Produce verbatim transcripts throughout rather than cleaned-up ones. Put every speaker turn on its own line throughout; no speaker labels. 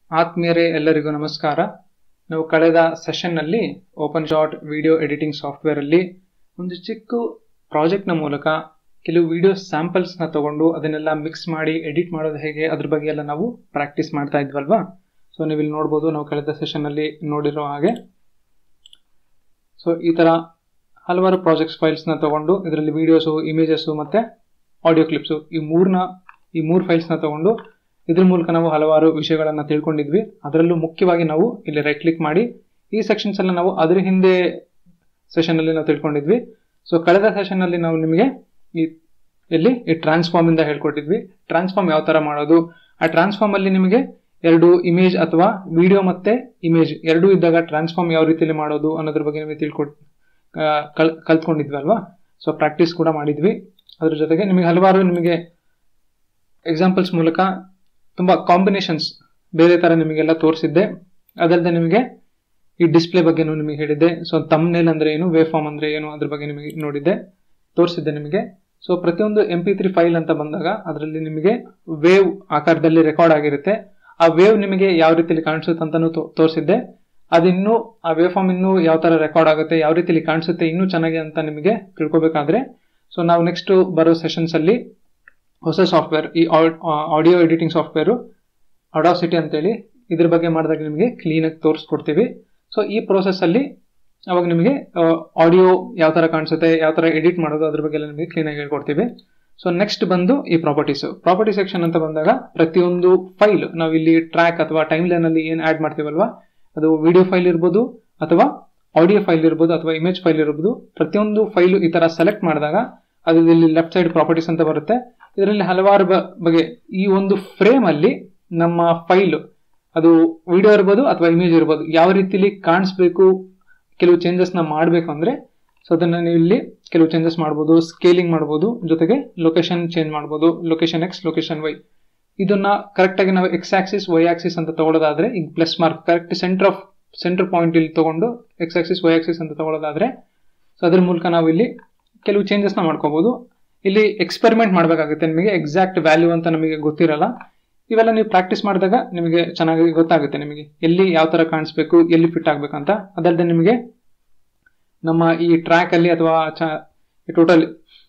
ಆತ್ಮೀಯರೇ ಎಲ್ಲರಿಗೂ ನಮಸ್ಕಾರ. ನಾವು ಕಳೆದ ಸೆಷನ್ ನಲ್ಲಿ OpenShot video editing software ಅಲ್ಲಿ ಒಂದು ಚಿಕ್ಕ ಪ್ರಾಜೆಕ್ಟ್ ನ ಮೂಲಕ ಕೆಲವು ವಿಡಿಯೋ ಸ್ಯಾಂಪಲ್ಸ್ ನ ತಗೊಂಡು ಅದನ್ನೆಲ್ಲ ಮಿಕ್ಸ್ ಮಾಡಿ ಎಡಿಟ್ ಮಾಡೋದು ಹೇಗೆ ಅದ್ರ ಬಗ್ಗೆ ಎಲ್ಲ ನಾವು ಪ್ರಾಕ್ಟೀಸ್ ಮಾಡ್ತಾ ಇದ್ವಲ್ವಾ. ಸೊ ನೀವು ಇಲ್ಲಿ ನೋಡಬಹುದು, ನಾವು ಕಳೆದ ಸೆಷನ್ ಅಲ್ಲಿ ನೋಡಿರೋ ಹಾಗೆ ಸೊ ಈ ತರ ಹಲವಾರು ಪ್ರಾಜೆಕ್ಟ್ಸ್ ಫೈಲ್ಸ್ ನ ತಗೊಂಡು ಇದರಲ್ಲಿ ವಿಡಿಯೋಸ್, ಇಮೇಜಸ್ ಮತ್ತೆ ಆಡಿಯೋ ಕ್ಲಿಪ್ಸ್ ಈ ಮೂರನ್ನ ಈ ಮೂರು ಫೈಲ್ಸ್ ನ ತಗೊಂಡು ಇದ್ರ ಮೂಲಕ ನಾವು ಹಲವಾರು ವಿಷಯಗಳನ್ನ ತಿಳ್ಕೊಂಡಿದ್ವಿ. ಅದರಲ್ಲೂ ಮುಖ್ಯವಾಗಿ ನಾವು ಇಲ್ಲಿ ರೈಟ್ ಕ್ಲಿಕ್ ಮಾಡಿ ಈ ಸೆಕ್ಷನ್ಸ್ ಎಲ್ಲ ನಾವು ಅದರ ಹಿಂದೆ ಸೆಷನ್ ಅಲ್ಲಿ ನಾವು ತಿಳ್ಕೊಂಡಿದ್ವಿ. ಸೊ ಕಳೆದ ಸೆಷನ್ ಅಲ್ಲಿ ನಾವು ನಿಮಗೆ ಈ ಇಲ್ಲಿ ಈ ಟ್ರಾನ್ಸ್ಫಾರ್ಮ್ ಇಂದ ಹೇಳ್ಕೊಟ್ಟಿದ್ವಿ. ಟ್ರಾನ್ಸ್ಫಾರ್ಮ್ ಯಾವ ತರ ಮಾಡೋದು, ಆ ಟ್ರಾನ್ಸ್ಫಾರ್ಮ್ ಅಲ್ಲಿ ನಿಮಗೆ ಎರಡು ಇಮೇಜ್ ಅಥವಾ ವಿಡಿಯೋ ಮತ್ತೆ ಇಮೇಜ್ ಎರಡೂ ಇದ್ದಾಗ ಟ್ರಾನ್ಸ್ಫಾರ್ಮ್ ಯಾವ ರೀತಿಯಲ್ಲಿ ಮಾಡೋದು ಅನ್ನೋದ್ರ ಬಗ್ಗೆ ನಿಮಗೆ ತಿಳ್ಕೊಟ್ ಕಲ್ ಕಲ್ತ್ಕೊಂಡಿದ್ವಿ ಅಲ್ವಾ. ಸೊ ಪ್ರಾಕ್ಟೀಸ್ ಕೂಡ ಮಾಡಿದ್ವಿ. ಅದ್ರ ಜೊತೆಗೆ ನಿಮಗೆ ಹಲವಾರು ನಿಮಗೆ ಎಕ್ಸಾಂಪಲ್ಸ್ ಮೂಲಕ ತುಂಬಾ ಕಾಂಬಿನೇಷನ್ಸ್ ಬೇರೆ ತರ ನಿಮಗೆಲ್ಲ ತೋರಿಸಿದ್ದೆ. ಅದಲ್ಲದೆ ನಿಮಗೆ ಈ ಡಿಸ್ಪ್ಲೇ ಬಗ್ಗೆನೂ ನಿಮಗೆ ಹೇಳಿದ್ದೆ. ಸೊ ಥಂಬ್ನೇಲ್ ಅಂದ್ರೆ ಏನು, ವೇವ್ ಫಾರ್ಮ್ ಅಂದ್ರೆ ಏನು ಅದ್ರ ಬಗ್ಗೆ ನಿಮಗೆ ನೋಡಿದ್ದೆ, ತೋರಿಸಿದ್ದೆ ನಿಮಗೆ. ಸೊ ಪ್ರತಿಯೊಂದು ಎಂ ಪಿ ತ್ರೀ ಫೈಲ್ ಅಂತ ಬಂದಾಗ ಅದರಲ್ಲಿ ನಿಮಗೆ ವೇವ್ ಆಕಾರದಲ್ಲಿ ರೆಕಾರ್ಡ್ ಆಗಿರುತ್ತೆ. ಆ ವೇವ್ ನಿಮಗೆ ಯಾವ ರೀತಿಯಲ್ಲಿ ಕಾಣಿಸುತ್ತೆ ಅಂತಾನು ತೋರಿಸಿದ್ದೆ. ಅದಿನ್ನೂ ಆ ವೇವ್ ಫಾರ್ಮ್ ಇನ್ನೂ ಯಾವ ತರ ರೆಕಾರ್ಡ್ ಆಗುತ್ತೆ, ಯಾವ ರೀತಿಯಲ್ಲಿ ಕಾಣಿಸುತ್ತೆ ಇನ್ನೂ ಚೆನ್ನಾಗಿ ಅಂತ ನಿಮಗೆ ತಿಳ್ಕೊಬೇಕಾದ್ರೆ ಸೊ ನಾವು ನೆಕ್ಸ್ಟ್ ಬರೋ ಸೆಷನ್ಸ್ ಅಲ್ಲಿ ಹೊಸ ಸಾಫ್ಟ್ವೇರ್, ಈ ಆಡಿಯೋ ಎಡಿಟಿಂಗ್ ಸಾಫ್ಟ್ವೇರ್ ಅಡಾಸಿಟಿ ಅಂತೇಳಿ ಇದ್ರ ಬಗ್ಗೆ ಮಾಡಿದಾಗ ನಿಮಗೆ ಕ್ಲೀನ್ ಆಗಿ ತೋರಿಸ್ಕೊಡ್ತೀವಿ. ಸೊ ಈ ಪ್ರೋಸೆಸ್ ಅಲ್ಲಿ ಅವಾಗ ನಿಮಗೆ ಆಡಿಯೋ ಯಾವ ತರ ಕಾಣಿಸುತ್ತೆ, ಯಾವ ತರ ಎಡಿಟ್ ಮಾಡೋದು ಅದ್ರ ಬಗ್ಗೆ ಎಲ್ಲ ನಿಮಗೆ ಕ್ಲೀನ್ ಆಗಿ ಹೇಳ್ಕೊಡ್ತೀವಿ. ಸೊ ನೆಕ್ಸ್ಟ್ ಬಂದು ಈ ಪ್ರಾಪರ್ಟೀಸ್ ಪ್ರಾಪರ್ಟಿ ಸೆಕ್ಷನ್ ಅಂತ ಬಂದಾಗ ಪ್ರತಿಯೊಂದು ಫೈಲ್ ನಾವು ಇಲ್ಲಿ ಟ್ರ್ಯಾಕ್ ಅಥವಾ ಟೈಮ್ ಲೈನ್ ಅಲ್ಲಿ ಏನ್ ಆಡ್ ಮಾಡ್ತೀವಲ್ವಾ, ಅದು ವಿಡಿಯೋ ಫೈಲ್ ಇರ್ಬೋದು ಅಥವಾ ಆಡಿಯೋ ಫೈಲ್ ಇರ್ಬೋದು ಅಥವಾ ಇಮೇಜ್ ಫೈಲ್ ಇರ್ಬೋದು, ಪ್ರತಿಯೊಂದು ಫೈಲ್ ಈ ತರ ಸೆಲೆಕ್ಟ್ ಮಾಡಿದಾಗ ಅದು ಇಲ್ಲಿ ಲೆಫ್ಟ್ ಸೈಡ್ ಪ್ರಾಪರ್ಟೀಸ್ ಅಂತ ಬರುತ್ತೆ. ಇದರಲ್ಲಿ ಹಲವಾರು ಬಗೆ ಈ ಒಂದು ಫ್ರೇಮ್ ಅಲ್ಲಿ ನಮ್ಮ ಫೈಲ್ ಅದು ವಿಡಿಯೋ ಇರ್ಬೋದು ಅಥವಾ ಇಮೇಜ್ ಇರ್ಬೋದು ಯಾವ ರೀತಿಲಿ ಕಾಣಿಸ್ಬೇಕು, ಕೆಲವು ಚೇಂಜಸ್ ನ ಮಾಡ್ಬೇಕು ಅಂದ್ರೆ ಸೊ ಅದನ್ನ ನೀವು ಇಲ್ಲಿ ಕೆಲವು ಚೇಂಜಸ್ ಮಾಡಬಹುದು, ಸ್ಕೇಲಿಂಗ್ ಮಾಡಬಹುದು, ಜೊತೆಗೆ ಲೊಕೇಶನ್ ಚೇಂಜ್ ಮಾಡಬಹುದು, ಲೊಕೇಶನ್ ಎಕ್ಸ್, ಲೊಕೇಶನ್ ವೈ. ಇದನ್ನ ಕರೆಕ್ಟ್ ಆಗಿ ನಾವು ಎಕ್ಸ್ ಆಕ್ಸಿಸ್, ವೈ ಆಕ್ಸಿಸ್ ಅಂತ ತಗೊಳ್ಳೋದಾದ್ರೆ ಈಗ plus mark correct centre of centre point ಇಲ್ಲಿ ತಗೊಂಡು ಎಕ್ಸ್ ಆಕ್ಸಿಸ್, ವೈ ಆಕ್ಸಿಸ್ ಅಂತ ತಗೊಳ್ಳೋದಾದ್ರೆ ಸೊ ಅದ್ರ ಮೂಲಕ ನಾವು ಇಲ್ಲಿ ಕೆಲವು ಚೇಂಜಸ್ ನ ಮಾಡ್ಕೋಬಹುದು. ಇಲ್ಲಿ ಎಕ್ಸ್ಪೆರಿಮೆಂಟ್ ಮಾಡಬೇಕಾಗುತ್ತೆ, ನಿಮಗೆ ಎಕ್ಸಾಕ್ಟ್ ವ್ಯಾಲ್ಯೂ ಅಂತ ನಮಗೆ ಗೊತ್ತಿರಲ್ಲ. ಇವೆಲ್ಲ ನೀವು ಪ್ರಾಕ್ಟೀಸ್ ಮಾಡಿದಾಗ ನಿಮಗೆ ಚೆನ್ನಾಗಿ ಗೊತ್ತಾಗುತ್ತೆ, ನಿಮಗೆ ಎಲ್ಲಿ ಯಾವ ತರ ಕಾಣಿಸ್ಬೇಕು, ಎಲ್ಲಿ ಫಿಟ್ ಆಗ್ಬೇಕಂತ. ಅದಲ್ಲದೆ ನಿಮಗೆ ನಮ್ಮ ಈ ಟ್ರ್ಯಾಕ್ ಅಲ್ಲಿ ಅಥವಾ ಟೋಟಲ್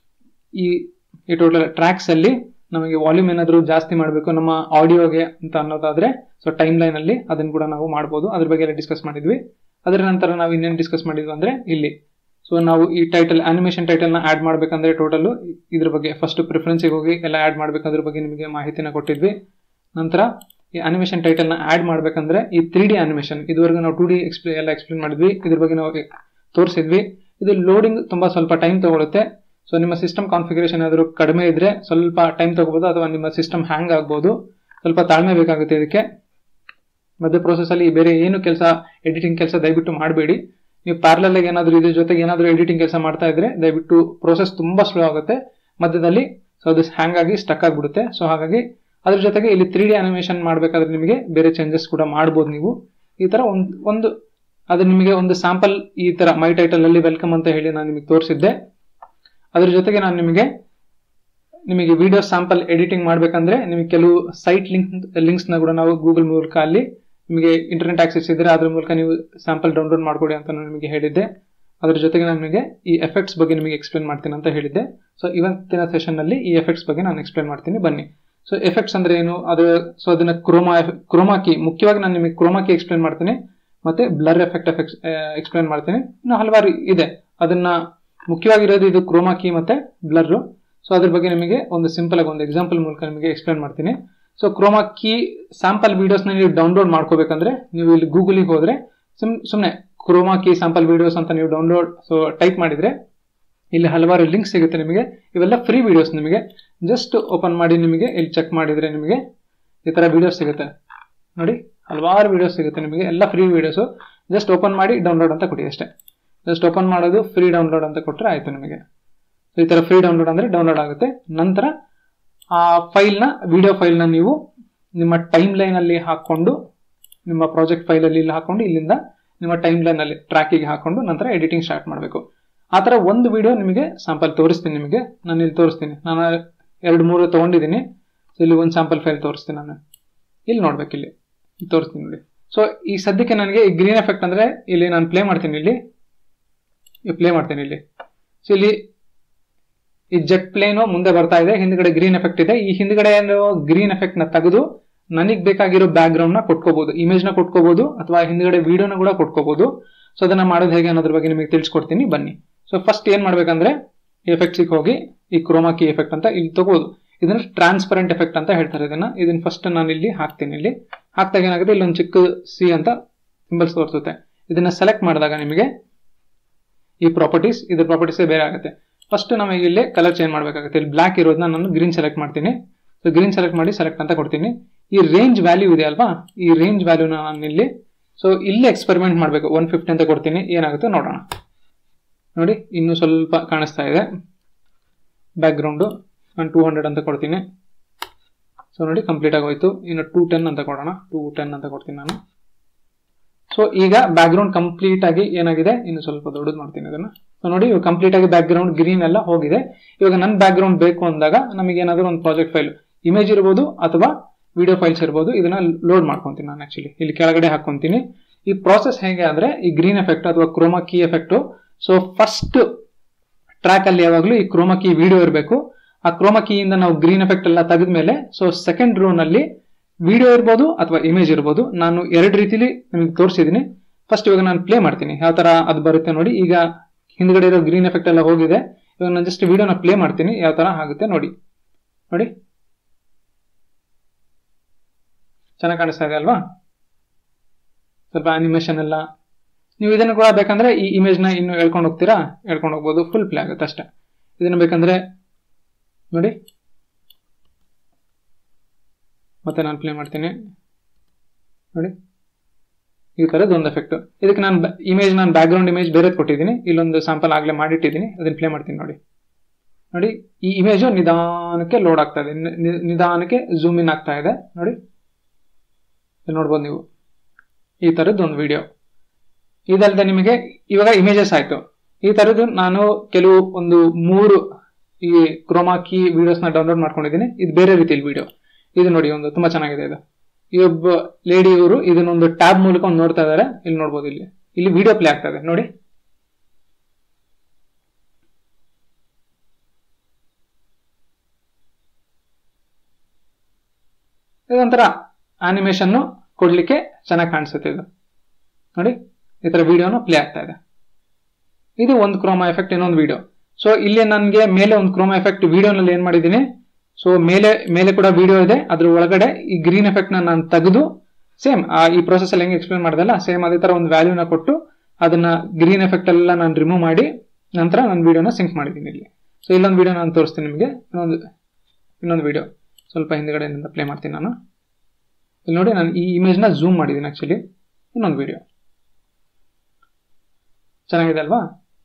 ಈ ಈ ಟೋಟಲ್ ಟ್ರ್ಯಾಕ್ಸ್ ಅಲ್ಲಿ ನಮಗೆ ವಾಲ್ಯೂಮ್ ಏನಾದ್ರು ಜಾಸ್ತಿ ಮಾಡಬೇಕು ನಮ್ಮ ಆಡಿಯೋಗೆ ಅಂತ ಅನ್ನೋದಾದ್ರೆ ಸೊ ಟೈಮ್ ಲೈನ್ ಅಲ್ಲಿ ಅದನ್ನ ಕೂಡ ನಾವು ಮಾಡಬಹುದು. ಅದ್ರ ಬಗ್ಗೆ ಎಲ್ಲ ಡಿಸ್ಕಸ್ ಮಾಡಿದ್ವಿ. ಅದರ ನಂತರ ನಾವು ಇನ್ನೇನು ಡಿಸ್ಕಸ್ ಮಾಡಿದ್ವಿ ಅಂದ್ರೆ ಇಲ್ಲಿ ಸೊ ನಾವು ಈ ಟೈಟಲ್ ಅನಿಮೇಷನ್ ಟೈಟಲ್ ನ ಆಡ್ ಮಾಡ್ಬೇಕಂದ್ರೆ ಟೋಟಲ್ ಇದ್ರ ಬಗ್ಗೆ ಫಸ್ಟ್ ಪ್ರಿಫರೆನ್ಸ್ ಹೋಗಿ ಎಲ್ಲ ಆಡ್ ಮಾಡ್ಬೇಕಂದ್ರ ಬಗ್ಗೆ ನಿಮಗೆ ಮಾಹಿತಿನ ಕೊಟ್ಟಿದ್ವಿ. ನಂತರ ಈ ಅನಿಮೇಷನ್ ಟೈಟಲ್ ನ ಆಡ್ ಮಾಡ್ಬೇಕಂದ್ರೆ ಈ ತ್ರೀ ಡಿ ಅನಿಮೇಷನ್ ಇದುವರೆಗೂ ನಾವು ಟೂ ಡಿ ಎಕ್ಸ್ಪ್ಲೇನ್ ಎಲ್ಲ ಎಕ್ಸ್ಪ್ಲೇನ್ ಮಾಡಿದ್ವಿ, ಇದ್ರ ಬಗ್ಗೆ ನಾವು ತೋರಿಸಿದ್ವಿ. ಇದು ಲೋಡಿಂಗ್ ತುಂಬಾ ಸ್ವಲ್ಪ ಟೈಮ್ ತಗೊಳುತ್ತೆ. ಸೊ ನಿಮ್ಮ ಸಿಸ್ಟಮ್ ಕಾನ್ಫಿಗರೇಷನ್ ಆದ್ರೂ ಕಡಿಮೆ ಇದ್ರೆ ಸ್ವಲ್ಪ ಟೈಮ್ ತಗೋಬಹುದು ಅಥವಾ ನಿಮ್ಮ ಸಿಸ್ಟಮ್ ಹ್ಯಾಂಗ್ ಆಗ್ಬಹುದು, ಸ್ವಲ್ಪ ತಾಳ್ಮೆ ಬೇಕಾಗುತ್ತೆ ಇದಕ್ಕೆ. ಮಧ್ಯ ಪ್ರೋಸೆಸ್ ಅಲ್ಲಿ ಬೇರೆ ಏನು ಕೆಲಸ ಎಡಿಟಿಂಗ್ ಕೆಲಸ ದಯವಿಟ್ಟು ಮಾಡಬೇಡಿ. ನೀವು ಪ್ಯಾರಲಲ್ ಆಗಿ ಏನಾದ್ರು ಇದ್ರ ಜೊತೆಗೆ ಏನಾದ್ರು ಎಡಿಟಿಂಗ್ ಕೆಲಸ ಮಾಡ್ತಾ ಇದ್ರೆ ದಯವಿಟ್ಟು ಪ್ರೋಸೆಸ್ ತುಂಬಾ ಸ್ಲೋ ಆಗುತ್ತೆ ಮಧ್ಯದಲ್ಲಿ. ಸೊ ಅದು ಹ್ಯಾಂಗ್ ಆಗಿ ಸ್ಟಕ್ ಆಗ್ಬಿಡುತ್ತೆ. ಸೊ ಹಾಗಾಗಿ ಅದ್ರ ಜೊತೆಗೆ ಇಲ್ಲಿ ತ್ರೀ ಡಿ ಅನಿಮೇಷನ್ ಮಾಡ್ಬೇಕಾದ್ರೆ ನಿಮಗೆ ಬೇರೆ ಚೇಂಜಸ್ ಕೂಡ ಮಾಡಬಹುದು. ನೀವು ಈ ತರ ಒಂದು ಒಂದು ಅದು ನಿಮಗೆ ಒಂದು ಸ್ಯಾಂಪಲ್ ಈ ತರ ಮೈ ಟೈಟಲ್ ಅಲ್ಲಿ ವೆಲ್ಕಮ್ ಅಂತ ಹೇಳಿ ನಾನು ನಿಮಗೆ ತೋರಿಸಿದ್ದೆ. ಅದ್ರ ಜೊತೆಗೆ ನಾನು ನಿಮಗೆ ನಿಮಗೆ ವಿಡಿಯೋ ಸ್ಯಾಂಪಲ್ ಎಡಿಟಿಂಗ್ ಮಾಡ್ಬೇಕಂದ್ರೆ ನಿಮಗೆ ಕೆಲವು ಸೈಟ್ ಲಿಂಕ್ ಲಿಂಕ್ಸ್ ನ ಕೂಡ ನಾವು ಗೂಗಲ್ ಮೂಲಕ ಅಲ್ಲಿ ನಿಮಗೆ ಇಂಟರ್ನೆಟ್ ಆಕ್ಸೆಸ್ ಇದ್ರೆ ಅದ್ರ ಮೂಲಕ ನೀವು ಸ್ಯಾಂಪಲ್ ಡೌನ್ಲೋಡ್ ಮಾಡ್ಕೊಡಿ ಅಂತ ನಾನು ನಿಮಗೆ ಹೇಳಿದ್ದೆ. ಅದ್ರ ಜೊತೆಗೆ ನಾನು ನಿಮಗೆ ಈ ಎಫೆಕ್ಟ್ಸ್ ಬಗ್ಗೆ ನಿಮಗೆ ಎಕ್ಸ್ಪ್ಲೇನ್ ಮಾಡ್ತೀನಿ ಅಂತ ಹೇಳಿದ್ದೆ. ಸೊ ಇವತ್ತಿನ ಸೆಷನ್ ನಲ್ಲಿ ಈ ಎಫೆಕ್ಟ್ಸ್ ಬಗ್ಗೆ ನಾನು ಎಕ್ಸ್ಪ್ಲೇನ್ ಮಾಡ್ತೀನಿ, ಬನ್ನಿ. ಸೊ ಎಫೆಕ್ಟ್ಸ್ ಅಂದ್ರೆ ಏನು, ಅದು ಸೊ ಅದನ್ನ ಕ್ರೋಮಾ ಕ್ರೋಮಾ ಕೀ ಮುಖ್ಯವಾಗಿ ನಾನು ನಿಮಗೆ ಕ್ರೋಮಾ ಕೀ ಎಕ್ಸ್ಪ್ಲೇನ್ ಮಾಡ್ತೀನಿ, ಮತ್ತೆ ಬ್ಲರ್ ಎಫೆಕ್ಟ್ ಎಫೆಕ್ಟ್ಸ್ ಎಕ್ಸ್ಪ್ಲೇನ್ ಮಾಡ್ತೀನಿ. ಇನ್ನು ಹಲವಾರು ಇದೆ, ಅದನ್ನ ಮುಖ್ಯವಾಗಿರೋದು ಇದು ಕ್ರೋಮಾ ಕೀ ಮತ್ತೆ ಬ್ಲರ್. ಸೊ ಅದ್ರ ಬಗ್ಗೆ ನಿಮಗೆ ಒಂದು ಸಿಂಪಲ್ ಆಗಿ ಒಂದು ಎಕ್ಸಾಂಪಲ್ ಮೂಲಕ ನಿಮಗೆ ಎಕ್ಸ್ಪ್ಲೇನ್ ಮಾಡ್ತೀನಿ. So chroma key sample videos ನ ನೀವು ಡೌನ್ಲೋಡ್ ಮಾಡ್ಕೋಬೇಕಂದ್ರೆ ನೀವು ಇಲ್ಲಿ ಗೂಗಲ್ ಗೆ ಹೋದ್ರೆ ಸುಮ್ ಸುಮ್ನೆ ಕ್ರೋಮಾ ಕೀ ಸ್ಯಾಂಪಲ್ ವಿಡಿಯೋಸ್ ಅಂತ ನೀವು ಡೌನ್ಲೋಡ್ ಸೊ ಟೈಪ್ ಮಾಡಿದ್ರೆ ಇಲ್ಲಿ ಹಲವಾರು ಲಿಂಕ್ ಸಿಗುತ್ತೆ ನಿಮಗೆ. ಇವೆಲ್ಲ ಫ್ರೀ ವಿಡಿಯೋಸ್, ನಿಮಗೆ ಜಸ್ಟ್ ಓಪನ್ ಮಾಡಿ ನಿಮಗೆ ಇಲ್ಲಿ ಚೆಕ್ ಮಾಡಿದ್ರೆ ನಿಮಗೆ ಈ ತರ ವಿಡಿಯೋಸ್ ಸಿಗುತ್ತೆ ನೋಡಿ, ಹಲವಾರು ವಿಡಿಯೋಸ್ ಸಿಗುತ್ತೆ ನಿಮಗೆ, ಎಲ್ಲ ಫ್ರೀ ವಿಡಿಯೋಸ್. ಜಸ್ಟ್ ಓಪನ್ ಮಾಡಿ ಡೌನ್ಲೋಡ್ ಅಂತ ಕೊಡಿ ಅಷ್ಟೇ. ಜಸ್ಟ್ ಓಪನ್ ಮಾಡೋದು, ಫ್ರೀ ಡೌನ್ಲೋಡ್ ಅಂತ ಕೊಟ್ಟರೆ ಆಯ್ತು ನಿಮಗೆ. ಈ ತರ ಫ್ರೀ ಡೌನ್ಲೋಡ್ ಅಂದ್ರೆ ಡೌನ್ಲೋಡ್ ಆಗುತ್ತೆ. ನಂತರ ಆ ಫೈಲ್ ನ ವಿಡಿಯೋ ಫೈಲ್ ನ ನೀವು ನಿಮ್ಮ ಟೈಮ್ ಲೈನ್ ಅಲ್ಲಿ ಹಾಕೊಂಡು ನಿಮ್ಮ ಪ್ರಾಜೆಕ್ಟ್ ಫೈಲ್ ಅಲ್ಲಿ ಇಲ್ಲಿ ಹಾಕೊಂಡು ಇಲ್ಲಿಂದ ನಿಮ್ಮ ಟೈಮ್ ಲೈನ್ ಅಲ್ಲಿ ಟ್ರ್ಯಾಕಿಗೆ ಹಾಕೊಂಡು ನಂತರ ಎಡಿಟಿಂಗ್ ಸ್ಟಾರ್ಟ್ ಮಾಡಬೇಕು. ಆತರ ಒಂದು ವಿಡಿಯೋ ನಿಮಗೆ ಸ್ಯಾಂಪಲ್ ತೋರಿಸ್ತೀನಿ. ನಿಮಗೆ ನಾನು ಇಲ್ಲಿ ತೋರಿಸ್ತೀನಿ, ನಾನು ಎರಡು ಮೂರು ತಗೊಂಡಿದ್ದೀನಿ. ಇಲ್ಲಿ ಒಂದು ಸ್ಯಾಂಪಲ್ ಫೈಲ್ ತೋರಿಸ್ತೀನಿ ನಾನು. ಇಲ್ಲಿ ನೋಡ್ಬೇಕು, ಇಲ್ಲಿ ತೋರಿಸ್ತೀನಿ ನೋಡಿ. ಸೊ ಈ ಸದ್ಯಕ್ಕೆ ನನಗೆ ಈ ಗ್ರೀನ್ ಎಫೆಕ್ಟ್ ಅಂದ್ರೆ ಇಲ್ಲಿ ನಾನು ಪ್ಲೇ ಮಾಡ್ತೀನಿ, ಇಲ್ಲಿ ಪ್ಲೇ ಮಾಡ್ತೀನಿ ಇಲ್ಲಿ. ಸೊ ಇಲ್ಲಿ ಈ ಜೆಟ್ ಪ್ಲೇನು ಮುಂದೆ ಬರ್ತಾ ಇದೆ, ಹಿಂದ್ಗಡೆ ಗ್ರೀನ್ ಎಫೆಕ್ಟ್ ಇದೆ. ಈ ಹಿಂದ್ಗಡೆ ಗ್ರೀನ್ ಎಫೆಕ್ಟ್ ನ ತೆಗೆದು ನನಗೆ ಬೇಕಾಗಿರೋ ಬ್ಯಾಕ್ ಗ್ರೌಂಡ್ ನ ಕೊಟ್ಕೋಬಹುದು, ಇಮೇಜ್ ನ ಕೊಟ್ಕೋಬಹುದು ಅಥವಾ ಹಿಂದ್ಗಡೆ ವಿಡಿಯೋನ ಕೂಡ ಕೊಟ್ಕೋಬಹುದು. ಸೊ ಅದನ್ನ ಮಾಡೋದು ಹೇಗೆ ಅನ್ನೋದ್ರ ಬಗ್ಗೆ ನಿಮಗೆ ತಿಳಿಸ್ಕೊಡ್ತೀನಿ ಬನ್ನಿ. ಸೊ ಫಸ್ಟ್ ಏನ್ ಮಾಡ್ಬೇಕಂದ್ರೆ ಎಫೆಕ್ಟ್ಸ್ ಹೋಗಿ ಈ ಕ್ರೋಮಾ ಕೀ ಎಫೆಕ್ಟ್ ಅಂತ ಇಲ್ಲಿ ತಗೋದು. ಇದನ್ನ ಟ್ರಾನ್ಸ್ಪರೆಂಟ್ ಎಫೆಕ್ಟ್ ಅಂತ ಹೇಳ್ತಾರೆ ಇದನ್ನ. ಇದನ್ನ ಫಸ್ಟ್ ನಾನು ಇಲ್ಲಿ ಹಾಕ್ತೀನಿ. ಇಲ್ಲಿ ಹಾಕ್ದಾಗ ಏನಾಗುತ್ತೆ, ಇಲ್ಲೊಂದು ಚಿಕ್ಕ ಸಿ ಅಂತ ಸಿಂಬಲ್ಸ್ ತೋರಿಸುತ್ತೆ. ಇದನ್ನ ಸೆಲೆಕ್ಟ್ ಮಾಡಿದಾಗ ನಿಮಗೆ ಈ ಪ್ರಾಪರ್ಟೀಸ್, ಇದ್ರ ಪ್ರಾಪರ್ಟೀಸ್ ಬೇರೆ ಆಗುತ್ತೆ. ಫಸ್ಟ್ ನಮಗೆ ಇಲ್ಲಿ ಕಲರ್ ಚೇಂಜ್ ಮಾಡಬೇಕಾಗುತ್ತೆ. ಇಲ್ಲಿ ಬ್ಲಾಕ್ ಇರೋದನ್ನ ನಾನು ಗ್ರೀನ್ ಸೆಲೆಕ್ಟ್ ಮಾಡ್ತೀನಿ. ಸೊ ಗ್ರೀನ್ ಸೆಲೆಕ್ಟ್ ಮಾಡಿ ಸೆಲೆಕ್ಟ್ ಅಂತ ಕೊಡ್ತೀನಿ. ಈ ರೇಂಜ್ ವ್ಯಾಲ್ಯೂ ಇದೆ ಅಲ್ವಾ, ಈ ರೇಂಜ್ ವ್ಯಾಲ್ಯೂನ ನಾನು ಇಲ್ಲಿ ಸೊ ಇಲ್ಲಿ ಎಕ್ಸ್ಪೆರಿಮೆಂಟ್ ಮಾಡಬೇಕು. ಒನ್ ಫಿಫ್ಟಿ ಅಂತ ಕೊಡ್ತೀನಿ, ಏನಾಗುತ್ತೆ ನೋಡೋಣ. ನೋಡಿ ಇನ್ನು ಸ್ವಲ್ಪ ಕಾಣಿಸ್ತಾ ಇದೆ ಬ್ಯಾಕ್ ಗ್ರೌಂಡು. ನಾನು ಟೂ ಹಂಡ್ರೆಡ್ ಅಂತ ಕೊಡ್ತೀನಿ. ಸೊ ನೋಡಿ ಕಂಪ್ಲೀಟ್ ಆಗೋಯ್ತು. ಇನ್ನು ಟೂ ಟೆನ್ ಅಂತ ಕೊಡೋಣ, ಟೂ ಟೆನ್ ಅಂತ ಕೊಡ್ತೀನಿ ನಾನು. ಸೊ ಈಗ ಬ್ಯಾಕ್ ಗ್ರೌಂಡ್ ಕಂಪ್ಲೀಟ್ ಆಗಿ ಏನಾಗಿದೆ, ಇನ್ನು ಸ್ವಲ್ಪ ದೊಡ್ಡದು ಮಾಡ್ತೀನಿ ಅದನ್ನ. ಸೊ ನೋಡಿ ಇವಾಗ ಕಂಪ್ಲೀಟ್ ಆಗಿ ಬ್ಯಾಕ್ ಗ್ರೌಂಡ್ ಗ್ರೀನ್ ಎಲ್ಲ ಹೋಗಿದೆ. ಇವಾಗ ನನ್ನ ಬ್ಯಾಕ್ ಗ್ರೌಂಡ್ ಬೇಕು ಅಂದಾಗ ನಮಗೆ ಏನಾದರೂ ಒಂದು ಪ್ರಾಜೆಕ್ಟ್ ಫೈಲ್, ಇಮೇಜ್ ಇರ್ಬೋದು ಅಥವಾ ವಿಡಿಯೋ ಫೈಲ್ಸ್ ಇರ್ಬೋದು, ಇದನ್ನ ಲೋಡ್ ಮಾಡ್ಕೊಂತೀನಿ ನಾನು. ಆಕ್ಚುಲಿ ಇಲ್ಲಿ ಕೆಳಗಡೆ ಹಾಕೊಂತೀನಿ. ಈ ಪ್ರಾಸೆಸ್ ಹೇಗೆ ಅಂದ್ರೆ ಈ ಗ್ರೀನ್ ಎಫೆಕ್ಟ್ ಅಥವಾ chroma key effect. So first track ಅಲ್ಲಿ ಯಾವಾಗಲೂ ಈ ಕ್ರೋಮಾ ಕೀ ವಿಡಿಯೋ ಇರಬೇಕು. ಆ ಕ್ರೋಮಾ ಕೀ ಇಂದ ನಾವು ಗ್ರೀನ್ ಎಫೆಕ್ಟ್ ಎಲ್ಲ ತೆಗೆದ್ಮೇಲೆ ಸೊ ಸೆಕೆಂಡ್ ರೋ ನಲ್ಲಿ ವಿಡಿಯೋ ಇರ್ಬೋದು ಅಥವಾ ಇಮೇಜ್ ಇರ್ಬೋದು. ನಾನು ಎರಡು ರೀತಿಲಿ ನಿಮಗೆ ತೋರಿಸಿದೀನಿ. ಫಸ್ಟ್ ಇವಾಗ ನಾನು ಪ್ಲೇ ಮಾಡ್ತೀನಿ, ಯಾವ ತರ ಅದು ಬರುತ್ತೆ ನೋಡಿ. ಈಗ ಹಿಂದ್ಗಡೆ ಇರೋ ಗ್ರೀನ್ ಎಫೆಕ್ಟ್ ಎಲ್ಲ ಹೋಗಿದೆ. ಇವಾಗ ನಾನು ಜಸ್ಟ್ ವಿಡಿಯೋನ ಪ್ಲೇ ಮಾಡ್ತೀನಿ, ಯಾವ ತರ ಆಗುತ್ತೆ ನೋಡಿ. ನೋಡಿ ಚೆನ್ನಾಗಿ ಕಾಣಿಸ್ತಾ ಇದೆ ಅಲ್ವಾ, ಸ್ವಲ್ಪ ಅನಿಮೇಷನ್ ಎಲ್ಲ. ನೀವು ಇದನ್ನು ಕೂಡ ಬೇಕಂದ್ರೆ ಈ ಇಮೇಜ್ ನ ಇನ್ನು ಹೇಳ್ಕೊಂಡು ಹೋಗ್ತೀರಾ, ಹೇಳ್ಕೊಂಡು ಹೋಗ್ಬೋದು. ಫುಲ್ ಪ್ಲೇ ಆಗುತ್ತೆ ಅಷ್ಟೇ. ಇದನ್ನ ಬೇಕಂದ್ರೆ ನೋಡಿ ಮತ್ತೆ ನಾನು ಪ್ಲೇ ಮಾಡ್ತೀನಿ. ನೋಡಿ ಈ ತರದ್ದು ಒಂದು ಎಫೆಕ್ಟ್. ಇದಕ್ಕೆ ನಾನು ಇಮೇಜ್ ನಾನು ಬ್ಯಾಕ್ ಗ್ರೌಂಡ್ ಇಮೇಜ್ ಬೇರೆದು ಕೊಟ್ಟಿದ್ದೀನಿ. ಇಲ್ಲೊಂದು ಸ್ಯಾಂಪಲ್ ಆಗ್ಲೇ ಮಾಡಿಟ್ಟಿದ್ದೀನಿ, ಅದನ್ನ ಪ್ಲೇ ಮಾಡ್ತೀನಿ ನೋಡಿ. ನೋಡಿ ಈ ಇಮೇಜು ನಿಧಾನಕ್ಕೆ ಲೋಡ್ ಆಗ್ತಾ ಇದೆ, ನಿಧಾನಕ್ಕೆ ಝೂಮ್ ಇನ್ ಆಗ್ತಾ ಇದೆ ನೋಡಿ. ನೋಡ್ಬೋದು ನೀವು ಈ ತರದ್ದು ಒಂದು ವಿಡಿಯೋ. ಇದಲ್ಲದೆ ನಿಮಗೆ ಇವಾಗ ಇಮೇಜಸ್ ಆಯ್ತು. ಈ ತರದ್ದು ನಾನು ಕೆಲವು ಒಂದು ಮೂರು ಈ ಕ್ರೋಮಾ ಕೀ ವಿಡಿಯೋಸ್ ನ ಡೌನ್ಲೋಡ್ ಮಾಡ್ಕೊಂಡಿದ್ದೀನಿ. ಇದು ಬೇರೆ ರೀತಿಯಲ್ಲಿ ವಿಡಿಯೋ. ಇದು ನೋಡಿ ಒಂದು ತುಂಬಾ ಚೆನ್ನಾಗಿದೆ ಇದು. ಈ ಒಬ್ಬ ಲೇಡಿ ಇವರು ಇದನ್ನೊಂದು ಟ್ಯಾಬ್ ಮೂಲಕ ಒಂದು ನೋಡ್ತಾ ಇದಾರೆ. ಇಲ್ಲಿ ನೋಡ್ಬೋದು, ಇಲ್ಲಿ ಇಲ್ಲಿ ವಿಡಿಯೋ ಪ್ಲೇ ಆಗ್ತಾ ಇದೆ ನೋಡಿ. ಇದೊಂಥರ ಆನಿಮೇಷನ್ ಕೊಡ್ಲಿಕ್ಕೆ ಚೆನ್ನಾಗಿ ಕಾಣಿಸುತ್ತೆ ಇದು ನೋಡಿ. ಈ ತರ ವಿಡಿಯೋನು ಪ್ಲೇ ಆಗ್ತಾ ಇದೆ. ಇದು ಒಂದು ಕ್ರೋಮಾ ಎಫೆಕ್ಟ್, ಇನ್ನೊಂದು ವಿಡಿಯೋ. ಸೊ ಇಲ್ಲಿ ನನಗೆ ಮೇಲೆ ಒಂದು ಕ್ರೋಮಾ ಎಫೆಕ್ಟ್ ವಿಡಿಯೋನಲ್ಲಿ ಏನ್ ಮಾಡಿದ್ದೀನಿ, ಸೊ ಮೇಲೆ ಮೇಲೆ ಕೂಡ ವಿಡಿಯೋ ಇದೆ, ಅದ್ರ ಒಳಗಡೆ ಈ ಗ್ರೀನ್ ಎಫೆಕ್ಟ್ ನ ನಾನು ತೆಗೆದು ಸೇಮ್ ಈ ಪ್ರೊಸೆಸ್ ಅಲ್ಲಿ ಹೆಂಗೆ ಎಕ್ಸ್ಪ್ಲೇನ್ ಮಾಡಿದಲ್ಲ ಸೇಮ್ ಅದೇ ತರ ಒಂದು ವ್ಯಾಲ್ಯೂನ ಕೊಟ್ಟು ಅದನ್ನ ಗ್ರೀನ್ ಎಫೆಕ್ಟ್ ಎಲ್ಲ ನಾನು ರಿಮೂವ್ ಮಾಡಿ ನಂತರ ನಾನು ವಿಡಿಯೋನ ಸಿಂಕ್ ಮಾಡಿದ್ದೀನಿ ಇಲ್ಲಿ. ಸೊ ಇಲ್ಲೊಂದು ವಿಡಿಯೋ ನಾನು ತೋರಿಸ್ತೀನಿ ನಿಮಗೆ. ಇನ್ನೊಂದು ಇನ್ನೊಂದು ವಿಡಿಯೋ ಸ್ವಲ್ಪ ಹಿಂದ್ಗಡೆಯಿಂದ ಪ್ಲೇ ಮಾಡ್ತೀನಿ ನಾನು. ಇಲ್ಲಿ ನೋಡಿ ನಾನು ಈ ಇಮೇಜ್ ನ ಝೂಮ್ ಮಾಡಿದ್ದೀನಿ ಆಕ್ಚುಲಿ. ಇನ್ನೊಂದು ವಿಡಿಯೋ ಚೆನ್ನಾಗಿದೆ ಅಲ್ವಾ.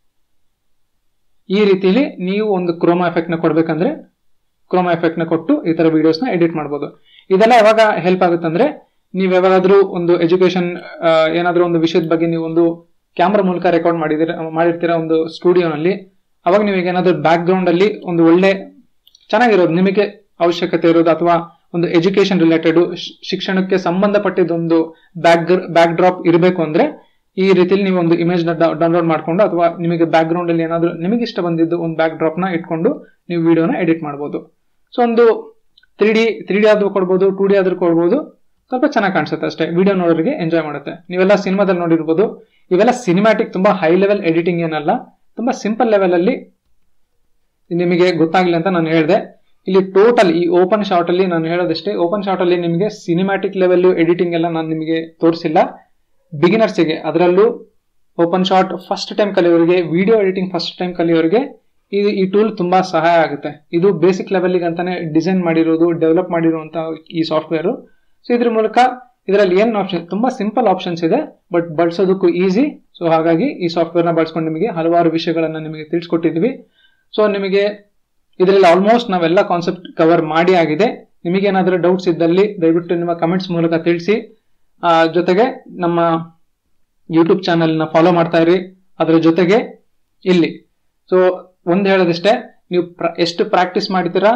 ಈ ರೀತಿಲಿ ನೀವು ಒಂದು ಕ್ರೋಮಾ ಎಫೆಕ್ಟ್ ನ ಕೊಡ್ಬೇಕಂದ್ರೆ ಕ್ರೋಮಾ ಎಫೆಕ್ಟ್ ನ ಕೊಟ್ಟು ಈ ತರ ವಿಡಿಯೋಸ್ ನ ಎಡಿಟ್ ಮಾಡಬಹುದು. ಇದೆಲ್ಲ ಯಾವಾಗ ಹೆಲ್ಪ್ ಆಗುತ್ತಂದ್ರೆ ನೀವು ಯಾವಾಗಾದ್ರೂ ಒಂದು ಎಜುಕೇಶನ್ ಏನಾದ್ರೂ ಒಂದು ವಿಷಯದ ಬಗ್ಗೆ ನೀವು ಒಂದು ಕ್ಯಾಮ್ರಾ ಮೂಲಕ ರೆಕಾರ್ಡ್ ಮಾಡಿದಿರ ಮಾಡಿರ್ತೀರಾ ಒಂದು ಸ್ಟುಡಿಯೋನಲ್ಲಿ. ಅವಾಗ ನೀವು ಏನಾದ್ರೂ ಬ್ಯಾಕ್ ಗ್ರೌಂಡ್ ಅಲ್ಲಿ ಒಂದು ಒಳ್ಳೆ ಚೆನ್ನಾಗಿರೋದು ನಿಮಗೆ ಅವಶ್ಯಕತೆ ಇರೋದು ಅಥವಾ ಒಂದು ಎಜುಕೇಶನ್ ರಿಲೇಟೆಡ್ ಶಿಕ್ಷಣಕ್ಕೆ ಸಂಬಂಧಪಟ್ಟಿದ್ದೊಂದು ಬ್ಯಾಕ್ ಬ್ಯಾಕ್ ಡ್ರಾಪ್ ಇರಬೇಕು ಅಂದ್ರೆ ಈ ರೀತಿಯಲ್ಲಿ ನೀವು ಒಂದು ಇಮೇಜ್ ನ ಡೌನ್ಲೋಡ್ ಮಾಡ್ಕೊಂಡು ಅಥವಾ ನಿಮಗೆ ಬ್ಯಾಕ್ ಗ್ರೌಂಡ್ ಅಲ್ಲಿ ಏನಾದ್ರು ನಿಮಗೆ ಇಷ್ಟ ಬಂದಿದ್ದು ಒಂದು ಬ್ಯಾಕ್ ಡ್ರಾಪ್ ನ ಇಟ್ಕೊಂಡು ನೀವು ವಿಡಿಯೋನ ಎಡಿಟ್ ಮಾಡಬಹುದು. ಸೊ ಒಂದು ತ್ರೀ ಡಿ ತ್ರೀ ಡಿ ಆದ್ರೂ ಕೊಡ್ಬೋದು, ಟೂ ಡಿ ಆದ್ರೂ ಕೊಡ್ಬೋದು. ಸ್ವಲ್ಪ ಚೆನ್ನಾಗಿ ಕಾಣಿಸುತ್ತೆ ಅಷ್ಟೇ, ವಿಡಿಯೋ ನೋಡೋರಿಗೆ ಎಂಜಾಯ್ ಮಾಡುತ್ತೆ. ನೀವೆಲ್ಲ ಸಿನಿಮಾದಲ್ಲಿ ನೋಡಿರ್ಬೋದು. ಇವೆಲ್ಲ ಸಿನಿಮ್ಯಾಟಿಕ್, ತುಂಬಾ ಹೈ ಲೆವೆಲ್ ಎಡಿಟಿಂಗ್ ಏನಲ್ಲ, ತುಂಬಾ ಸಿಂಪಲ್ ಲೆವೆಲ್ ಅಲ್ಲಿ ನಿಮಗೆ ಗೊತ್ತಾಗ್ಲಿ ಅಂತ ನಾನು ಹೇಳಿದೆ. ಇಲ್ಲಿ ಟೋಟಲ್ ಈ ಓಪನ್ ಶಾಟ್ ಅಲ್ಲಿ ನಾನು ಹೇಳೋದಷ್ಟೇ, ಓಪನ್ ಶಾಟ್ ಅಲ್ಲಿ ನಿಮಗೆ ಸಿನಿಮ್ಯಾಟಿಕ್ ಲೆವೆಲ್ ಎಡಿಟಿಂಗ್ ಎಲ್ಲ ನಾನು ನಿಮಗೆ ತೋರಿಸಿಲ್ಲ. ಬಿಗಿನರ್ಸ್ಗೆ ಅದರಲ್ಲೂ ಓಪನ್ ಶಾಟ್ ಫಸ್ಟ್ ಟೈಮ್ ಕಲಿಯೋರಿಗೆ, ವಿಡಿಯೋ ಎಡಿಟಿಂಗ್ ಫಸ್ಟ್ ಟೈಮ್ ಕಲಿಯೋರಿಗೆ ಇದು ಈ ಟೂಲ್ ತುಂಬಾ ಸಹಾಯ ಆಗುತ್ತೆ. ಇದು ಬೇಸಿಕ್ ಲೆವೆಲ್ಗೆ ಅಂತಾನೆ ಡಿಸೈನ್ ಮಾಡಿರೋದು, ಡೆವಲಪ್ ಮಾಡಿರುವಂತ ಈ ಸಾಫ್ಟ್ವೇರ್. ಸೊ ಇದ್ರ ಮೂಲಕ ಇದರಲ್ಲಿ ಏನ್ ಆಪ್ಷನ್, ತುಂಬಾ ಸಿಂಪಲ್ ಆಪ್ಷನ್ಸ್ ಇದೆ, ಬಟ್ ಬಳಸೋದಕ್ಕೂ ಈಸಿ. ಸೊ ಹಾಗಾಗಿ ಈ ಸಾಫ್ಟ್ವೇರ್ ನ ಬಳಸ್ಕೊಂಡು ನಿಮಗೆ ಹಲವಾರು ವಿಷಯಗಳನ್ನ ನಿಮಗೆ ತಿಳಿಸ್ಕೊಟ್ಟಿದ್ವಿ. ಸೊ ನಿಮಗೆ ಇದರಲ್ಲಿ ಆಲ್ಮೋಸ್ಟ್ ನಾವೆಲ್ಲ ಕಾನ್ಸೆಪ್ಟ್ ಕವರ್ ಮಾಡಿ ಆಗಿದೆ. ನಿಮಗೇನಾದ್ರೂ ಡೌಟ್ಸ್ ಇದ್ದಲ್ಲಿ ದಯವಿಟ್ಟು ನಿಮ್ಮ ಕಮೆಂಟ್ಸ್ ಮೂಲಕ ತಿಳಿಸಿ. ಆ ಜೊತೆಗೆ ನಮ್ಮ ಯೂಟ್ಯೂಬ್ ಚಾನೆಲ್ ನ ಫಾಲೋ ಮಾಡ್ತಾ ಇರಿ. ಅದರ ಜೊತೆಗೆ ಇಲ್ಲಿ ಸೊ ಒಂದ್ ಹೇಳೋದಿಷ್ಟೇ, ನೀವು ಎಷ್ಟು ಪ್ರಾಕ್ಟೀಸ್ ಮಾಡ್ತೀರಾ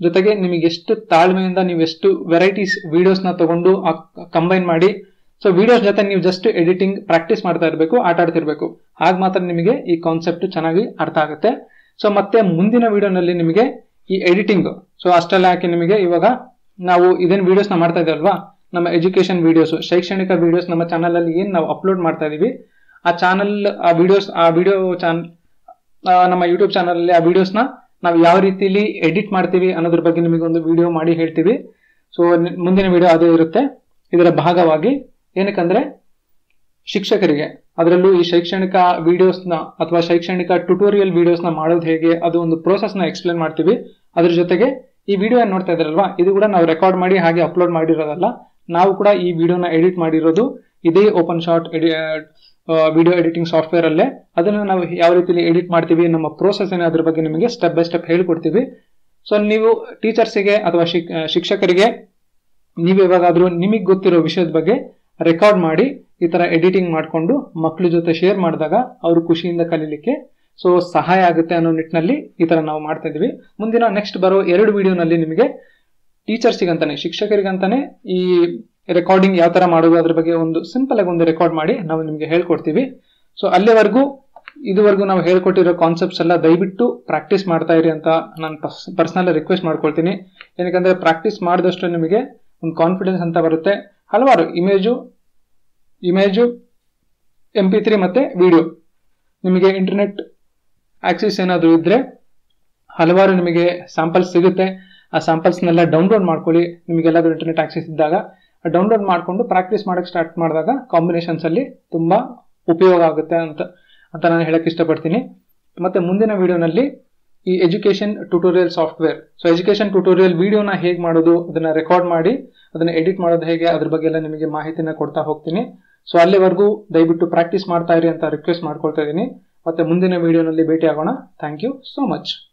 ಜೊತೆಗೆ ನಿಮಗೆ ಎಷ್ಟು ತಾಳ್ಮೆಯಿಂದ ನೀವು ಎಷ್ಟು ವೆರೈಟೀಸ್ ವಿಡಿಯೋಸ್ನ ತಗೊಂಡು ಕಂಬೈನ್ ಮಾಡಿ, ಸೊ ವಿಡಿಯೋಸ್ ಜೊತೆ ನೀವು ಜಸ್ಟ್ ಎಡಿಟಿಂಗ್ ಪ್ರಾಕ್ಟೀಸ್ ಮಾಡ್ತಾ ಇರಬೇಕು, ಆಟ ಆಡ್ತಿರ್ಬೇಕು. ಆಗ ಮಾತ್ರ ನಿಮಗೆ ಈ ಕಾನ್ಸೆಪ್ಟ್ ಚೆನ್ನಾಗಿ ಅರ್ಥ ಆಗುತ್ತೆ. ಸೊ ಮತ್ತೆ ಮುಂದಿನ ವಿಡಿಯೋನಲ್ಲಿ ನಿಮಗೆ ಈ ಎಡಿಟಿಂಗ್, ಸೊ ಅಷ್ಟೆಲ್ಲ ಯಾಕೆ ನಿಮಗೆ ಇವಾಗ ನಾವು ಇದೇನು ವಿಡಿಯೋಸ್ನ ಮಾಡ್ತಾ ಇದ್ದೀವಲ್ವಾ, ನಮ್ಮ ಎಜುಕೇಶನ್ ವಿಡಿಯೋಸ್, ಶೈಕ್ಷಣಿಕ ವಿಡಿಯೋಸ್ ನಮ್ಮ ಚಾನಲ್ ಅಲ್ಲಿ ಏನ್ ನಾವು ಅಪ್ಲೋಡ್ ಮಾಡ್ತಾ ಇದೀವಿ, ಆ ಚಾನಲ್ ಆ ವಿಡಿಯೋಸ್ ಆ ವಿಡಿಯೋ ಚಾನಲ್ ನಮ್ಮ ಯೂಟ್ಯೂಬ್ ಚಾನಲ್ ಅಲ್ಲಿ ಆ ವಿಡಿಯೋಸ್ನ ನಾವು ಯಾವ ರೀತಿಲಿ ಎಡಿಟ್ ಮಾಡ್ತೀವಿ ಅನ್ನೋದ್ರ ಬಗ್ಗೆ ನಿಮಗೆ ಒಂದು ವಿಡಿಯೋ ಮಾಡಿ ಹೇಳ್ತೀವಿ. ಸೊ ಮುಂದಿನ ವಿಡಿಯೋ ಅದೇ ಇರುತ್ತೆ. ಇದರ ಭಾಗವಾಗಿ ಏನಕ್ಕಂದ್ರೆ ಶಿಕ್ಷಕರಿಗೆ, ಅದರಲ್ಲೂ ಈ ಶೈಕ್ಷಣಿಕ ವಿಡಿಯೋಸ್ನ ಅಥವಾ ಶೈಕ್ಷಣಿಕ ಟ್ಯುಟೋರಿಯಲ್ ವಿಡಿಯೋಸ್ನ ಮಾಡೋದು ಹೇಗೆ, ಅದು ಒಂದು ಪ್ರೋಸೆಸ್ ನ ಎಕ್ಸ್ಪ್ಲೇನ್ ಮಾಡ್ತೀವಿ. ಅದ್ರ ಜೊತೆಗೆ ಈ ವಿಡಿಯೋ ಏನ್ ನೋಡ್ತಾ ಇದ್ರಲ್ವಾ, ಇದು ಕೂಡ ನಾವು ರೆಕಾರ್ಡ್ ಮಾಡಿ ಹಾಗೆ ಅಪ್ಲೋಡ್ ಮಾಡಿರೋದಲ್ಲ, ನಾವು ಕೂಡ ಈ ವಿಡಿಯೋನ ಎಡಿಟ್ ಮಾಡಿರೋದು ಇದೇ OpenShot video editing software ಅಲ್ಲೇ. ಅದನ್ನ ನಾವು ಯಾವ ರೀತಿಲಿ ಎಡಿಟ್ ಮಾಡ್ತೀವಿ, ನಮ್ಮ ಪ್ರೋಸೆಸ್ ಏನೇ ಅದ್ರ ಬಗ್ಗೆ ನಿಮಗೆ ಸ್ಟೆಪ್ ಬೈ ಸ್ಟೆಪ್ ಹೇಳ್ಕೊಡ್ತೀವಿ. ಸೊ ನೀವು ಟೀಚರ್ಸಿಗೆ ಅಥವಾ ಶಿಕ್ಷಕರಿಗೆ ನೀವು ಯಾವಾಗಾದ್ರೂ ನಿಮಗೆ ಗೊತ್ತಿರೋ ವಿಷಯದ ಬಗ್ಗೆ ರೆಕಾರ್ಡ್ ಮಾಡಿ ಈ ತರ ಎಡಿಟಿಂಗ್ ಮಾಡಿಕೊಂಡು ಮಕ್ಕಳ ಜೊತೆ ಶೇರ್ ಮಾಡಿದಾಗ ಅವರು ಖುಷಿಯಿಂದ ಕಲೀಲಿಕ್ಕೆ ಸೊ ಸಹಾಯ ಆಗುತ್ತೆ ಅನ್ನೋ ನಿಟ್ಟಿನಲ್ಲಿ ಈ ತರ ನಾವು ಮಾಡ್ತಾ ಇದೀವಿ. ಮುಂದಿನ ನೆಕ್ಸ್ಟ್ ಬರೋ ಎರಡು ವಿಡಿಯೋನಲ್ಲಿ ನಿಮಗೆ ಟೀಚರ್ಸಿಗಂತಾನೆ, ಶಿಕ್ಷಕರಿಗಂತಾನೆ ಈ ರೆಕಾರ್ಡಿಂಗ್ ಯಾವ ತರ ಮಾಡೋದು ಅದ್ರ ಬಗ್ಗೆ ಒಂದು ಸಿಂಪಲ್ ಆಗಿ ಒಂದು ರೆಕಾರ್ಡ್ ಮಾಡಿ ನಾವು ನಿಮ್ಗೆ ಹೇಳ್ಕೊಡ್ತೀವಿ. ಸೊ ಅಲ್ಲಿವರೆಗೂ ಇದುವರೆಗೂ ನಾವು ಹೇಳ್ಕೊಟ್ಟಿರೋ ಕಾನ್ಸೆಪ್ಟ್ಸ್ ಎಲ್ಲ ದಯವಿಟ್ಟು ಪ್ರಾಕ್ಟೀಸ್ ಮಾಡ್ತಾ ಇರಿ ಅಂತ ನಾನು ಪರ್ಸನಲ್ ರಿಕ್ವೆಸ್ಟ್ ಮಾಡ್ಕೊಳ್ತೀನಿ. ಏನಕ್ಕಂದ್ರೆ ಪ್ರಾಕ್ಟೀಸ್ ಮಾಡಿದಷ್ಟು ನಿಮಗೆ ಒಂದು ಕಾನ್ಫಿಡೆನ್ಸ್ ಅಂತ ಬರುತ್ತೆ. ಹಲವಾರು image image M P three ಮತ್ತೆ ವಿಡಿಯೋ, ನಿಮಗೆ ಇಂಟರ್ನೆಟ್ ಆಕ್ಸೆಸ್ ಏನಾದರೂ ಇದ್ರೆ ಹಲವಾರು ನಿಮಗೆ ಸ್ಯಾಂಪಲ್ಸ್ ಸಿಗುತ್ತೆ. ಆ ಸ್ಯಾಂಪಲ್ಸ್ನೆಲ್ಲ ಡೌನ್ಲೋಡ್ ಮಾಡ್ಕೊಳ್ಳಿ. ನಿಮಗೆಲ್ಲಾದ್ರೂ ಇಂಟರ್ನೆಟ್ ಆಕ್ಸೆಸ್ ಇದ್ದಾಗ ಡೌನ್ಲೋಡ್ ಮಾಡಿಕೊಂಡು ಪ್ರಾಕ್ಟೀಸ್ ಮಾಡಕ್ಕೆ ಸ್ಟಾರ್ಟ್ ಮಾಡಿದಾಗ ಕಾಂಬಿನೇಷನ್ಸ್ ಅಲ್ಲಿ ತುಂಬಾ ಉಪಯೋಗ ಆಗುತ್ತೆ ಅಂತ ಅಂತ ನಾನು ಹೇಳಕ್ ಇಷ್ಟಪಡ್ತೀನಿ. ಮತ್ತೆ ಮುಂದಿನ ವಿಡಿಯೋನಲ್ಲಿ ಈ education tutorial software, so education tutorial ವಿಡಿಯೋನ ಹೇಗೆ ಮಾಡೋದು, ಅದನ್ನ ರೆಕಾರ್ಡ್ ಮಾಡಿ ಅದನ್ನ ಎಡಿಟ್ ಮಾಡೋದು ಹೇಗೆ, ಅದ್ರ ಬಗ್ಗೆ ಎಲ್ಲ ನಿಮಗೆ ಮಾಹಿತಿನ ಕೊಡ್ತಾ ಹೋಗ್ತೀನಿ. ಸೊ ಅಲ್ಲಿವರೆಗೂ ದಯವಿಟ್ಟು ಪ್ರಾಕ್ಟೀಸ್ ಮಾಡ್ತಾ ಇರಿ ಅಂತ ರಿಕ್ವೆಸ್ಟ್ ಮಾಡ್ಕೊಳ್ತಾ ಇದ್ದೀನಿ. ಮತ್ತೆ ಮುಂದಿನ ವಿಡಿಯೋನಲ್ಲಿ ಭೇಟಿ ಆಗೋಣ. Thank you so much.